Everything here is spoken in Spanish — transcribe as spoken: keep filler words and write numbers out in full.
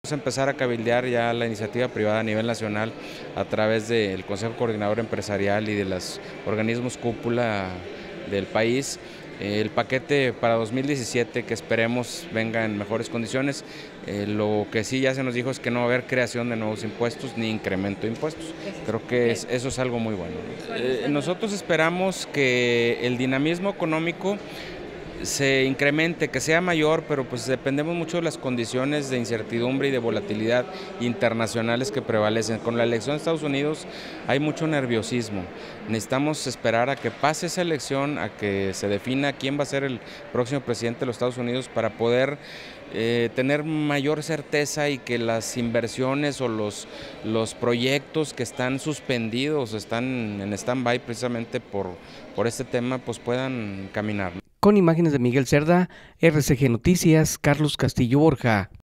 Vamos a empezar a cabildear ya la iniciativa privada a nivel nacional a través del Consejo Coordinador Empresarial y de los organismos cúpula del país. El paquete para dos mil diecisiete que esperemos venga en mejores condiciones. Eh, lo que sí ya se nos dijo es que no va a haber creación de nuevos impuestos ni incremento de impuestos. Creo que es, eso es algo muy bueno. Eh, nosotros esperamos que el dinamismo económico se incremente, que sea mayor, pero pues dependemos mucho de las condiciones de incertidumbre y de volatilidad internacionales que prevalecen. Con la elección de Estados Unidos hay mucho nerviosismo. Necesitamos esperar a que pase esa elección, a que se defina quién va a ser el próximo presidente de los Estados Unidos para poder eh, tener mayor certeza y que las inversiones o los, los proyectos que están suspendidos, están en stand-by precisamente por, por este tema, pues puedan caminar. Con imágenes de Miguel Cerda, R C G Noticias, Carlos Castillo Borja.